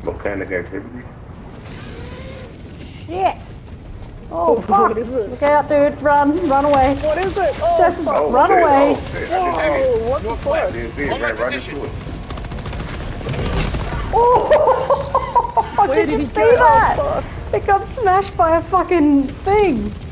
Volcanic activity. Shit! Oh fuck! What is it? Look out, dude! Run away! What is it? Oh, Just fuck. run shit. away! Oh, shit. I Whoa, what the fuck? didn't see it. Right into it. Oh! Where Did did you he see go? that? Oh, fuck. It got smashed by a fucking thing.